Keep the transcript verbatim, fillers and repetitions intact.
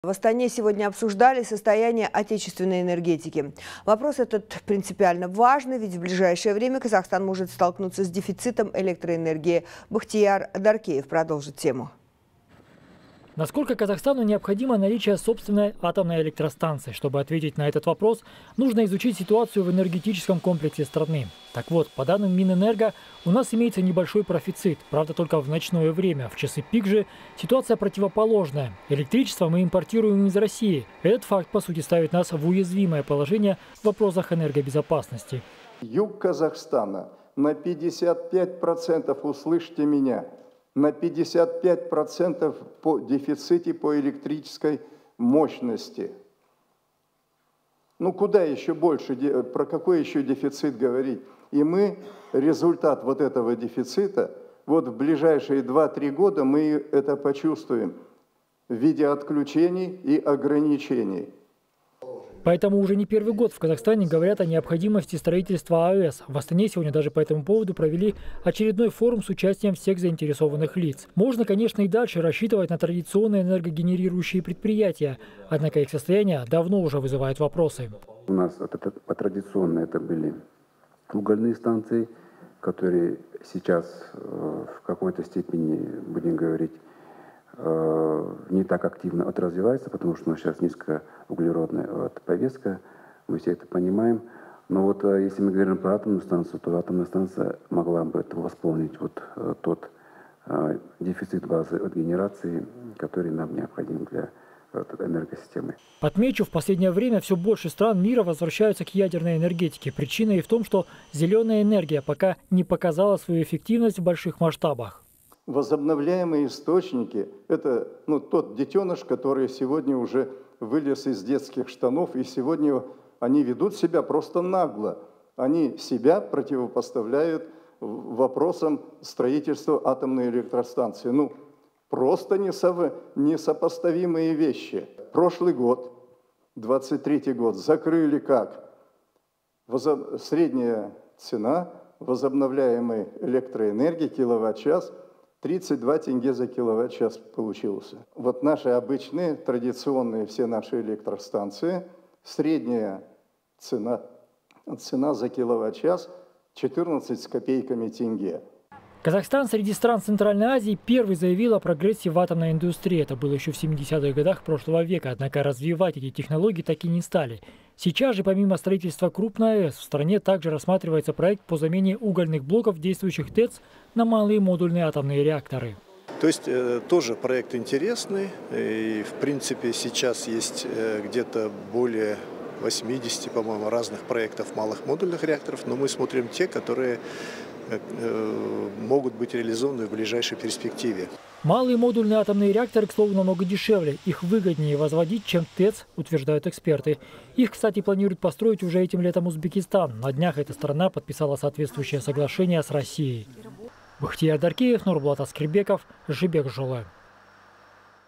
В Астане сегодня обсуждали состояние отечественной энергетики. Вопрос этот принципиально важный, ведь в ближайшее время Казахстан может столкнуться с дефицитом электроэнергии. Бахтияр Даркеев продолжит тему. Насколько Казахстану необходимо наличие собственной атомной электростанции? Чтобы ответить на этот вопрос, нужно изучить ситуацию в энергетическом комплексе страны. Так вот, по данным Минэнерго, у нас имеется небольшой профицит. Правда, только в ночное время. В часы пик же ситуация противоположная. Электричество мы импортируем из России. Этот факт, по сути, ставит нас в уязвимое положение в вопросах энергобезопасности. Юг Казахстана на пятьдесят пять процентов, услышьте меня, на пятьдесят пять процентов по дефиците по электрической мощности. Ну куда еще больше, про какой еще дефицит говорить? И мы, результат вот этого дефицита, вот в ближайшие два-три года мы это почувствуем в виде отключений и ограничений. Поэтому уже не первый год в Казахстане говорят о необходимости строительства АЭС. В Астане сегодня даже по этому поводу провели очередной форум с участием всех заинтересованных лиц. Можно, конечно, и дальше рассчитывать на традиционные энергогенерирующие предприятия, однако их состояние давно уже вызывает вопросы. У нас по традиционно это были угольные станции, которые сейчас в какой-то степени, будем говорить, не так активно отразвивается, потому что у нас сейчас низкоуглеродная вот, повестка, мы все это понимаем. Но вот если мы говорим про атомную станцию, то атомная станция могла бы восполнить вот тот э, дефицит базы от генерации, который нам необходим для вот, энергосистемы. Отмечу, в последнее время все больше стран мира возвращаются к ядерной энергетике. Причина и в том, что зеленая энергия пока не показала свою эффективность в больших масштабах. Возобновляемые источники – это ну, тот детеныш, который сегодня уже вылез из детских штанов, и сегодня они ведут себя просто нагло. Они себя противопоставляют вопросам строительства атомной электростанции. Ну, просто несов... несопоставимые вещи. Прошлый год, двадцать третий год, закрыли как? Возоб... Средняя цена возобновляемой электроэнергии киловатт-час – тридцать два тенге за киловатт-час получился. Вот наши обычные, традиционные все наши электростанции, средняя цена, цена за киловатт-час четырнадцать с копейками тенге. Казахстан среди стран Центральной Азии первый заявил о прогрессе в атомной индустрии. Это было еще в семидесятых годах прошлого века, однако развивать эти технологии так и не стали. Сейчас же помимо строительства крупной АЭС в стране также рассматривается проект по замене угольных блоков действующих ТЭЦ на малые модульные атомные реакторы. То есть э, тоже проект интересный, и в принципе сейчас есть э, где-то более восьмидесяти, по-моему, разных проектов малых модульных реакторов, но мы смотрим те, которые э, могут быть реализованы в ближайшей перспективе. Малые модульные атомные реакторы, к слову, намного дешевле. Их выгоднее возводить, чем ТЭЦ, утверждают эксперты. Их, кстати, планируют построить уже этим летом Узбекистан. На днях эта страна подписала соответствующее соглашение с Россией. Бахтияр Даркеев, Нурбулат Аскербеков, Жибек Жолы.